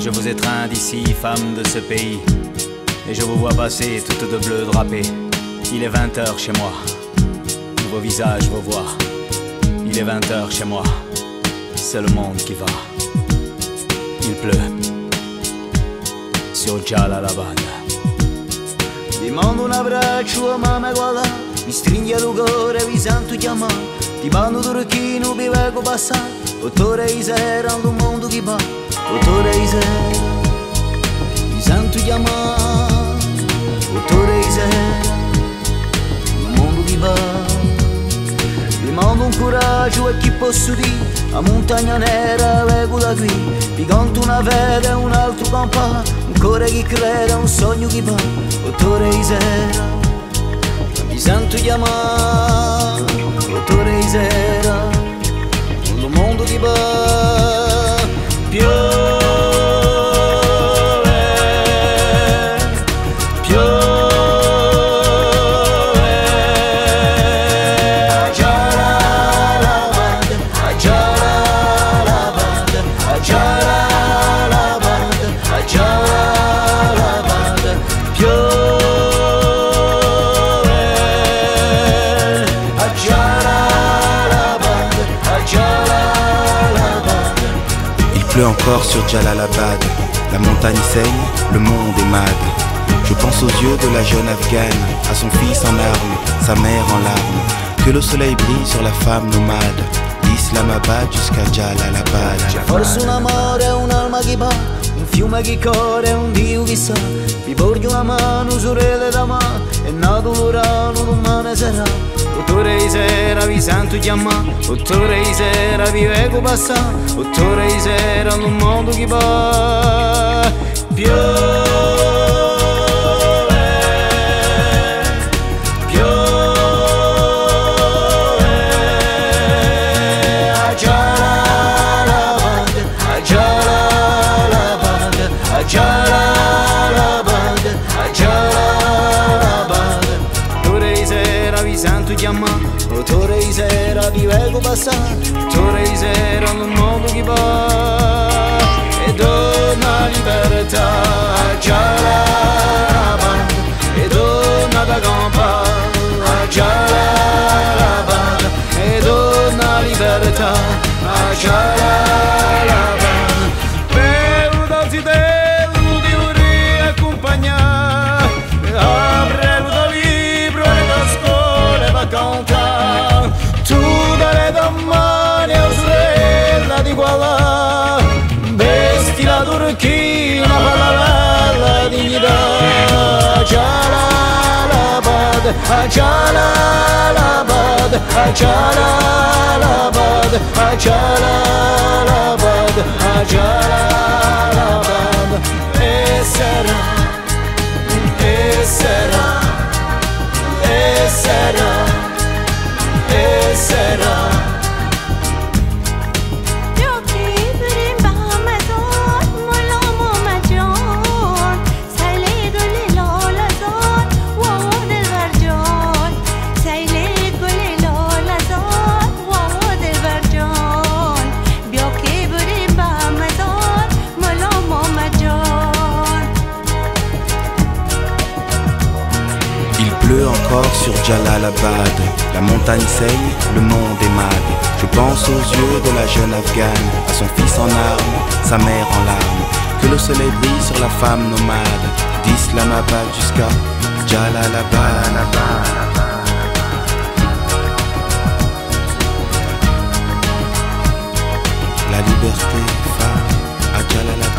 Je vous étreins d'ici, femmes de ce pays, et je vous vois passer toutes de bleu drapées. Il est 20h chez moi, vos visages, vos voix. Il est 20h chez moi, c'est le monde qui va. Il pleut sur Jalalabad. Ti mando un abbraccio, mamma guarda, mi stringi al cuore, vi sento chiamare. Ti mando un turchino, vi vengo passare. 8 ore di sera, un mondo che va. 8 ore di sera, mi sento chiamare. 8 ore di sera, un mondo che va. Vi mando un coraggio e chi posso dire, la montagna nera vengo da qui. Vi canto una fede e un altro campà, un cuore che crede, un sogno che va. 8 ore di sera, mi sento chiamare. 8 ore di sera, il mondo che va. Piove, Il pleut encore sur Jalalabad, la montagne saigne, le monde est mad. Je pense aux yeux de la jeune afghane, à son fils en armes, sa mère en larmes. Que le soleil brille sur la femme nomade, d'Islamabad jusqu'à Jalalabad. C'è forse un amore, un'alma che va, un fiume che corre, un Dio che sa. Vi porgo una mano, sorelle da mano, è nato l'urano, domani sarà. 8 ore di sera vi sento chiamare, 8 ore di sera vi vengo passare. 8 ore di sera in un mondo che va. Chiamare 8 ore di sera vi vengo passare. 8 ore di sera in un mondo che va e donna libertà a Jalalabad e donna da campa a Jalalabad e donna libertà a Jalalabad. Per darti dello di un riaccompagnare apre da libro e da scuola va cantare. Tu dalle domani a sorella di qua, vesti la turchina per la bella dignità. Jalalabad, a Jalalabad, a Jalalabad, a Jalalabad, a Jalalabad. E sarà, e sarà, e sarà, e sarà. Il pleut encore sur Jalalabad, la montagne saigne, le monde est mad. Je pense aux yeux de la jeune afghane, à son fils en armes, sa mère en larmes. Que le soleil brille sur la femme nomade, d'Islamabad jusqu'à Jalalabad. La liberté, femme, à Jalalabad.